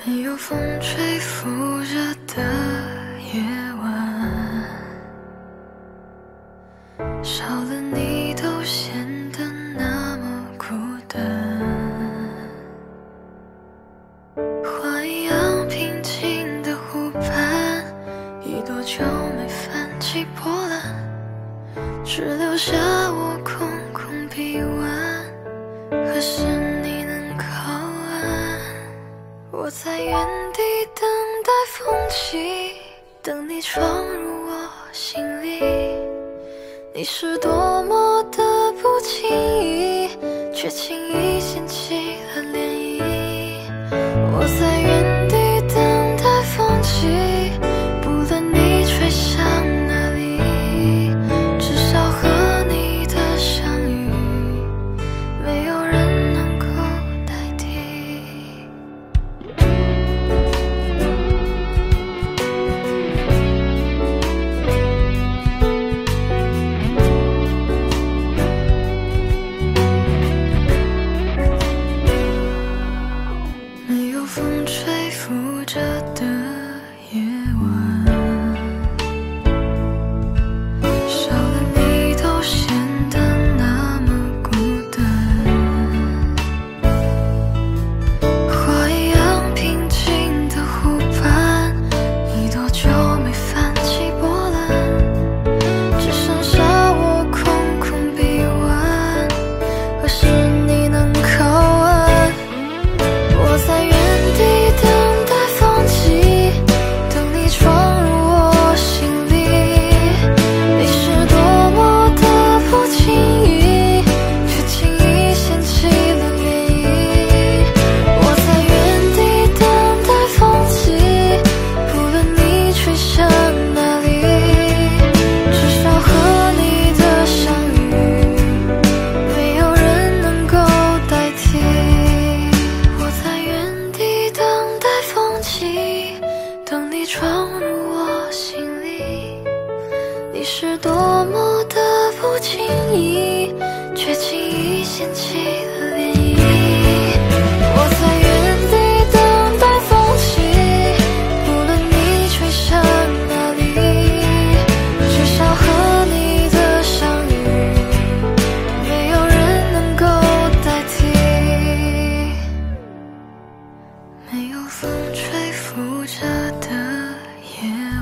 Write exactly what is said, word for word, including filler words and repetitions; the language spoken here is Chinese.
没有风吹拂着的夜晚，少了你都显得那么孤单。花一样平静的湖畔，已多久没泛起波澜，只留下我空空臂弯。何时你能靠岸？我在原地等待风起，等你闯入我心里。你是多么的不经意，却轻易掀起了涟漪。我在原地等待风起，不论你吹向哪里，至少和你的相遇，没有人能够代替。没有风吹拂着的夜晚，少了你都显得那么孤单。花一样平静的湖畔，已多久没泛起波澜，只剩下我空空臂弯。何时你能靠岸？我在原地等待风起，等你闯入我心里。你是多么的不经意，却轻易掀起了涟漪。我在原地等待风起，不论你吹向哪里，至少和你的相遇，没有人能够代替。我在原地等待风起，等你闯入我心里。你是多么的不经意，却轻易掀起了涟漪。我在原地等待风起，不论你吹向哪里，至少和你的相遇，没有人能够代替。没有风吹拂着的夜